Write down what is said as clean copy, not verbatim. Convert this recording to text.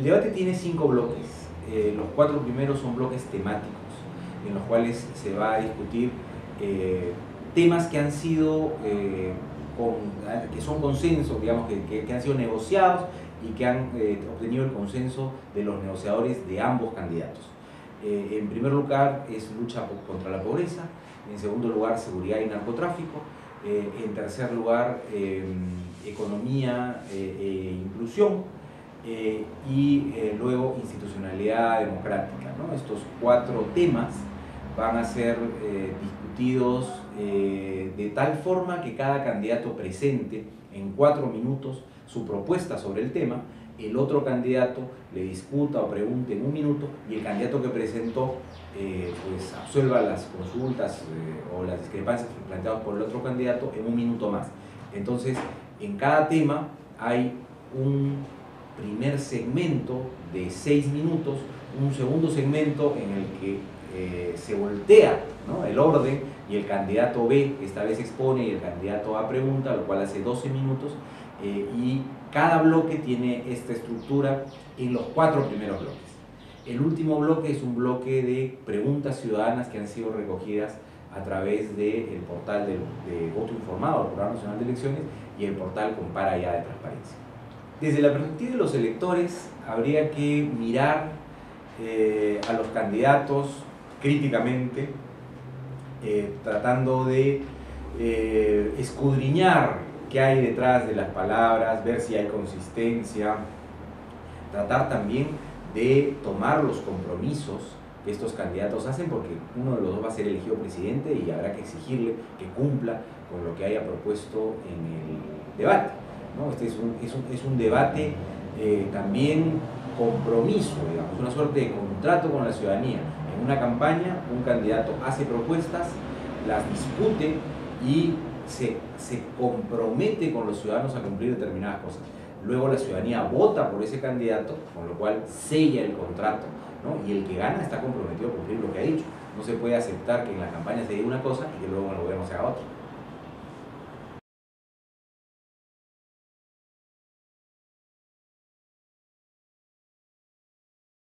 El debate tiene 5 bloques. Los 4 primeros son bloques temáticos, en los cuales se va a discutir temas que han sido, que son consensos, digamos, que han sido negociados y que han obtenido el consenso de los negociadores de ambos candidatos. En primer lugar es lucha contra la pobreza, en segundo lugar seguridad y narcotráfico, en tercer lugar economía e inclusión, y luego institucionalidad democrática, ¿no? Estos 4 temas van a ser discutidos de tal forma que cada candidato presente en 4 minutos su propuesta sobre el tema, el otro candidato le discuta o pregunte en 1 minuto y el candidato que presentó pues absuelva las consultas o las discrepancias planteadas por el otro candidato en 1 minuto más. Entonces, en cada tema hay un primer segmento de 6 minutos, un segundo segmento en el que se voltea, ¿no?, el orden, y el candidato B esta vez expone y el candidato A pregunta, lo cual hace 12 minutos, y cada bloque tiene esta estructura en los 4 primeros bloques. El último bloque es un bloque de preguntas ciudadanas que han sido recogidas a través del portal de voto informado del Programa Nacional de Elecciones y el portal Compara Ya de Transparencia. Desde la perspectiva de los electores, habría que mirar a los candidatos críticamente, tratando de escudriñar qué hay detrás de las palabras, ver si hay consistencia, tratar también de tomar los compromisos que estos candidatos hacen, porque uno de los dos va a ser elegido presidente y habrá que exigirle que cumpla con lo que haya propuesto en el debate, ¿no? Este es un debate también compromiso, digamos, una suerte de contrato con la ciudadanía. En una campaña, un candidato hace propuestas, las discute y se compromete con los ciudadanos a cumplir determinadas cosas. Luego la ciudadanía vota por ese candidato, con lo cual sella el contrato, ¿no? Y el que gana está comprometido a cumplir lo que ha dicho. No se puede aceptar que en la campaña se diga una cosa y que luego en el gobierno se haga otra.